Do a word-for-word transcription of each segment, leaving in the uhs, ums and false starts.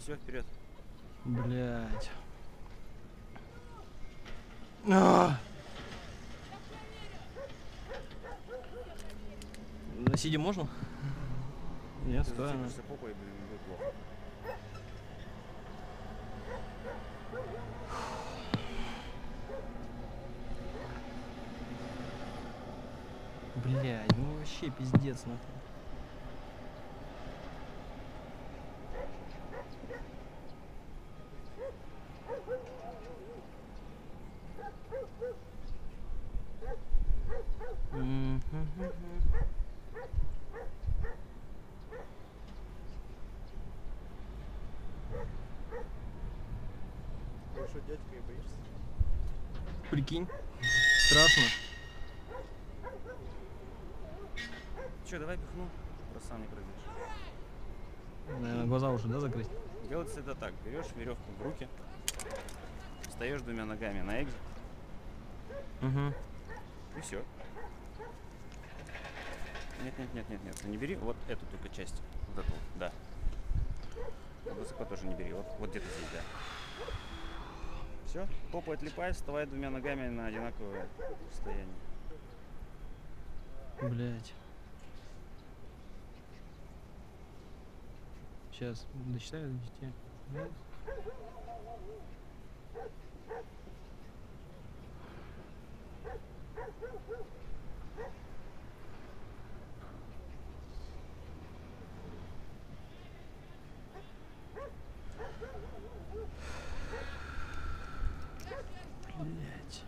Все, вперед. Блять. А! На сиде можно? Нет, стоя. Попой, блин, будет плохо. Блядь, ну вообще пиздец нахуй. Ты что, дядька, и боишься? Прикинь, страшно. Че, давай пихну, просто сам не прыгаешь. Наверное, глаза уже, да, закрыть? Делается это так, берешь веревку в руки, встаешь двумя ногами на экзит, Угу. и все. Нет, нет, нет, нет, нет, не бери вот эту только часть, вот эту, да. Высоко тоже не бери, вот, вот где-то здесь, да. Все, попу отлипай, вставай двумя ногами на одинаковое состояние. Блять. Сейчас досчитаю до десяти. Блять.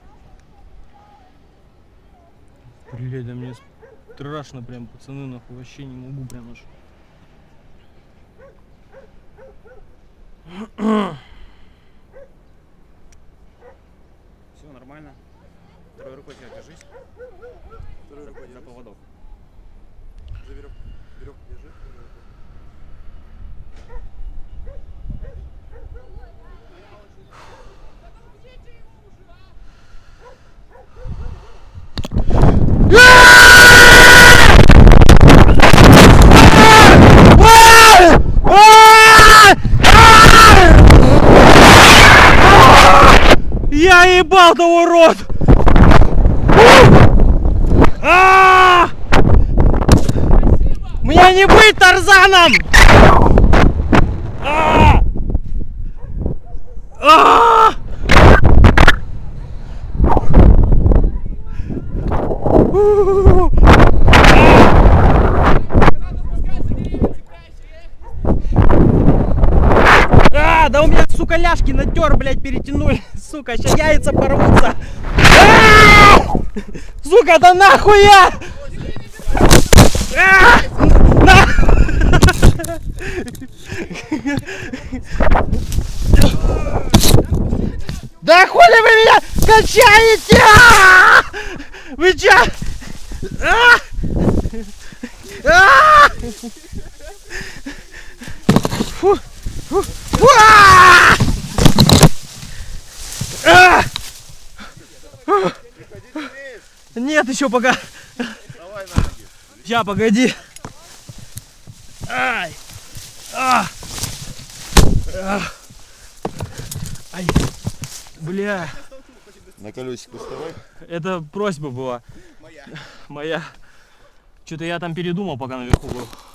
Блять, да мне страшно прям, пацаны, нахуй, вообще не могу прям аж. Все нормально. Второй рукой тебя держись. Второй рукой за, за поводок. За веревку. Веревку держи. Я ебал, да урод! А! Мне не быть Тарзаном! А! А! А, да у меня, сука, ляжки натер, блядь, перетянули. Сука, сейчас яйца порвутся. А! Сука, да нахуй я! А! На! Да хули вы меня качаете? А! Вы чё? А! А! Фу! Фу! Фу! А! А! Нет, еще пока. Давай на ноги. Сейчас, погоди. Ай! А! А! Ай! Бля. На колесико вставай. Это просьба была. Моя. Моя. Что-то я там передумал, пока наверху был.